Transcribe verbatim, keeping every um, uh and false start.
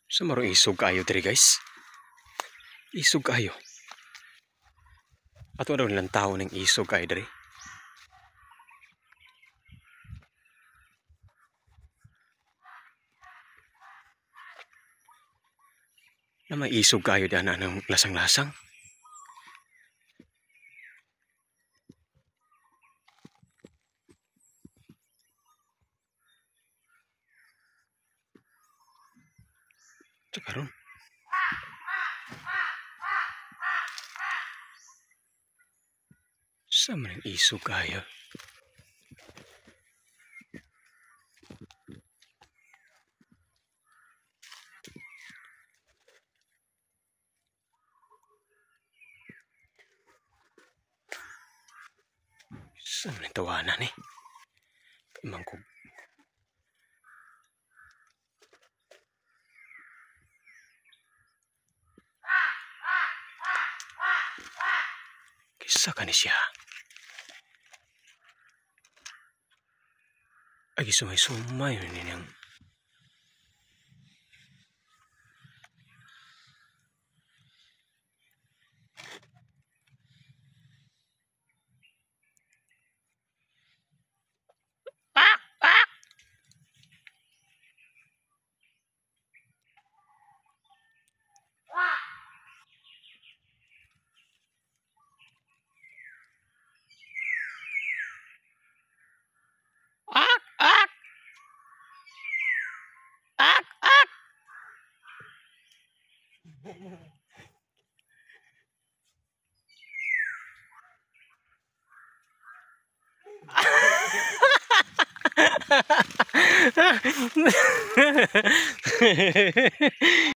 Sa marong isog kayo diri guys. Isog kayo. Ato daw nilang tao ng isog kayo diri. Na may isog kayo diyan na ng lasang-lasang. Ito karon. Sa man isog kayo. Sa man tawanan eh. Imang ko. Kisa ka ni siya. Ay, sumay-sumay yun niyang.